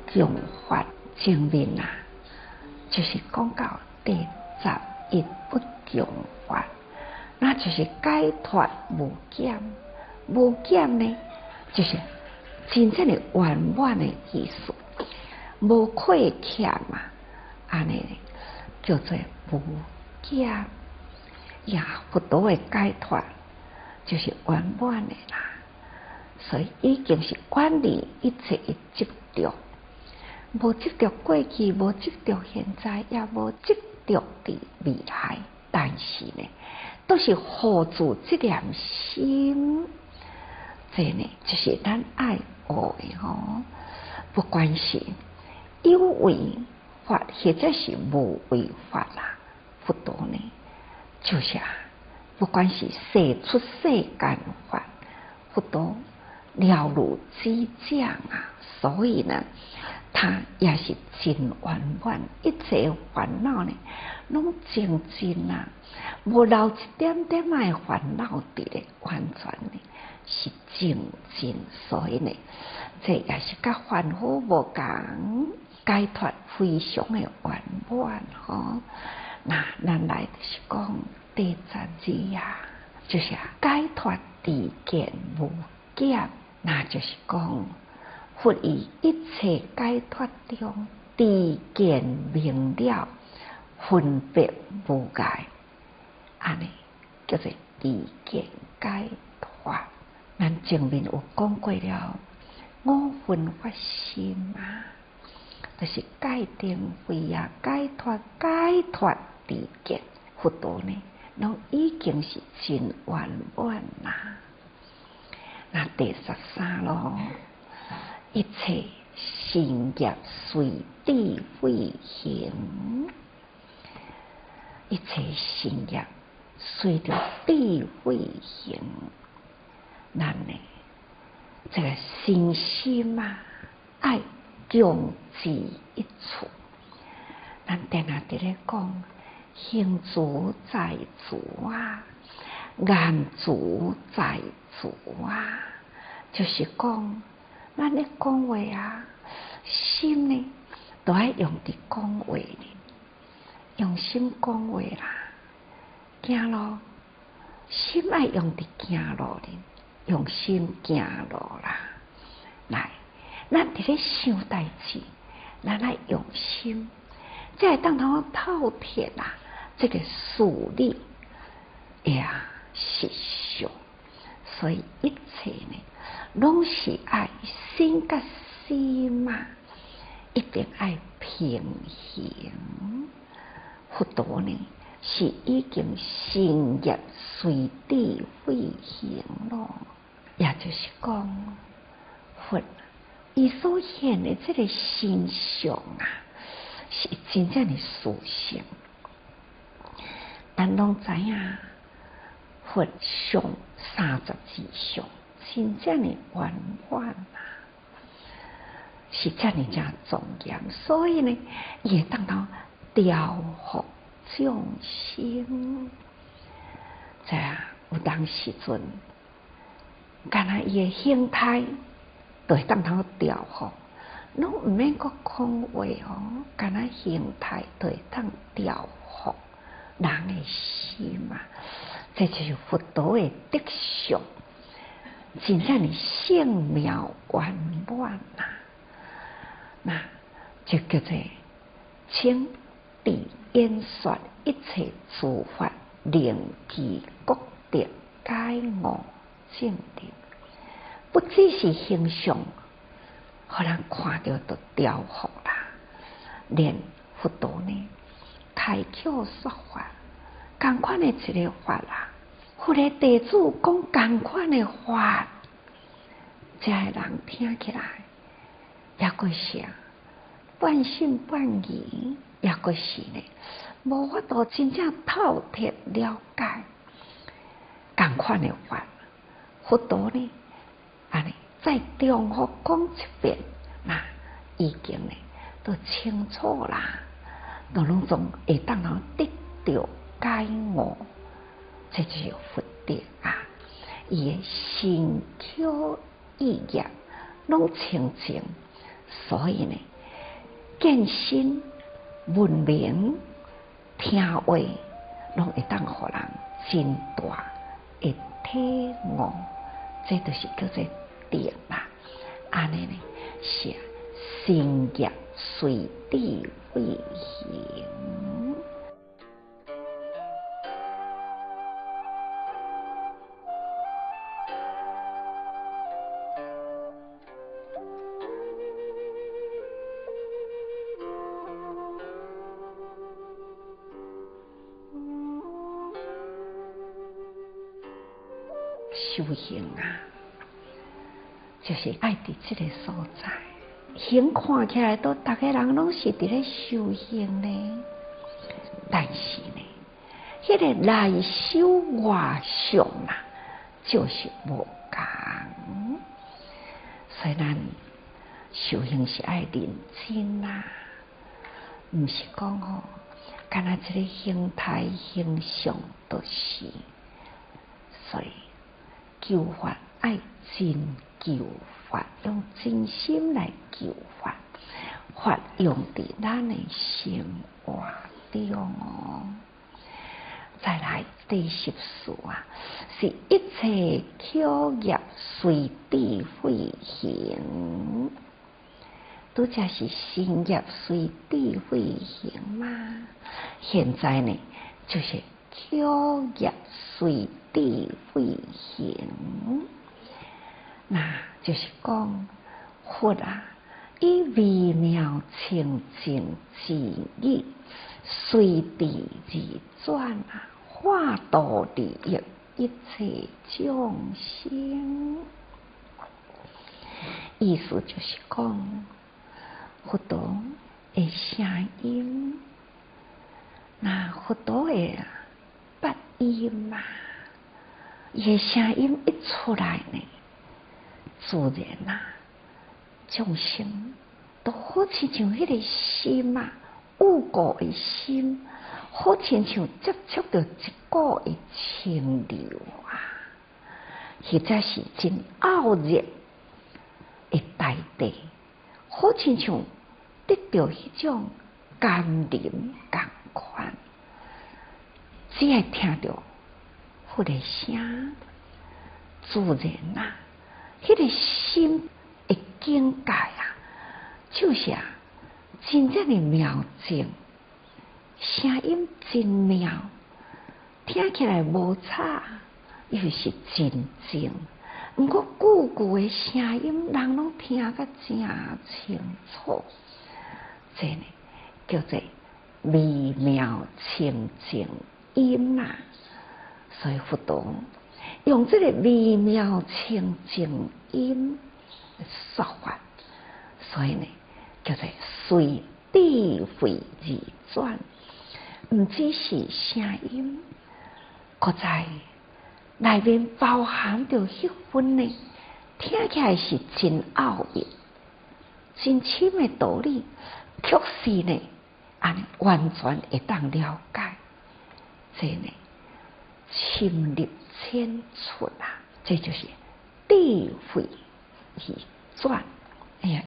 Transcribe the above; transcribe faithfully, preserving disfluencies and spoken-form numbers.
强法正面啊，就是讲到第十一不强法，那就是解脱无减。无减呢，就是真正的圆满的意思，无亏欠嘛，安尼叫做无减。呀，佛陀的解脱就是圆满的啦，所以已经是远离一切的执着，无执着过去，无执着现在，也无执着的未来。但是呢，都是护住这念心，这呢就是咱爱学的吼。不管是有为法，或者是无为法啦，佛陀呢，就是啊，不管是世出世间法，佛陀了如指掌啊。所以呢，他也是真圆满，一切烦恼呢，拢净尽啊，无留一点点的烦恼伫咧，完全呢是净尽。所以呢，这也是甲凡夫无共，解脱非常的圆满吼。那咱来就是讲第十二啊，就是解脱知见无减，那就是讲佛以一切解脱中知见明了，分别无碍，安尼叫做知见解脱。咱前面有讲过了，五分法心啊，就是界定慧啊，解脱解脱知见，佛陀呢，拢已经是真圆满啦。那第十三咯，一切善业随智慧行，一切善业随着智慧行。咱呢，这个身心啊，爱共治一处。咱定下伫咧讲，行足在足啊，言足在足啊，就是讲，咱咧讲话啊，心呢都爱用伫讲话里，用心讲话啦。行路，心爱用伫行路里。用心行路啦，来，咱伫咧想代志，咱来用心，才会当通透彻啦。这个事理呀实相，所以一切呢，拢是爱心甲心嘛，一定爱平衡。佛陀呢，是已经善业随智慧行咯。也就是讲，佛伊所现的这个形象啊，是真正的殊胜。咱拢知影，佛上三十二相，真正的圆满啊，是这样正庄严。所以呢，伊会当到调伏众生。这啊，有当时阵。干那伊的形态，就会当通调伏，拢毋免阁讲话哦。干那形态就会当调伏人的心嘛，这就是佛陀的德相，真正的圣妙圆满呐。那就叫做请地演说一切诸法，令其各得解悟正定。不只是形象，互人看到就调伏啦。连佛陀呢，开口说法，同款的一个法啦，佛的弟子讲同款的法，这个人听起来，也过是半信半疑，也过是呢，无法度真正透彻了解同款的法。佛陀呢，安尼再重复讲一遍，那已经呢都清楚啦，都拢总会当通得到解悟，这就是佛德啊！伊的身口意业拢清净，所以呢， 见身闻名听话，拢会当互人真大的体悟，这就是叫做定啦。安尼呢是心业随智慧行。修行啊，就是爱伫这个所在，行看起来都大家人拢是伫咧修行呢，但是呢，迄、那个内修外上啊，就是无共。所以咱修行是爱认真啦，毋是讲吼，干那一个形态形象都是，所以。求法爱真求法，用真心来求法，法用伫咱的生活中哦。再来第十四啊，是一切口业随智慧行，拄则是心业随智慧行嘛。现在呢，就是口业随智慧行，那就是讲佛啊，以微妙清净之意，随智而转啊，化度利益一切众生。意思就是讲，佛陀的声音，那佛陀的八音嘛。伊个声音一出来呢，自然啊，众生都好亲像迄个心啊，有故的心，好亲像接触到一股的清流啊，或者是真傲热的大地，好亲像得到迄种甘霖共款，只要听到佛的声，自然啊，迄、那个心的境界啊，就是啊，真正的妙境，声音真妙，听起来无差，又是真静。毋过句句的声音，人拢听个真清楚，这呢叫做微妙清净音啊。所以佛陀用这个微妙清净音说法，所以呢叫做随智慧而转，毋只是声音，搁在内面包含着迄份呢，听起来是真奥义、真深的道理，却是呢，安完全会当了解，这呢。深入浅出啊，这就是智慧而转。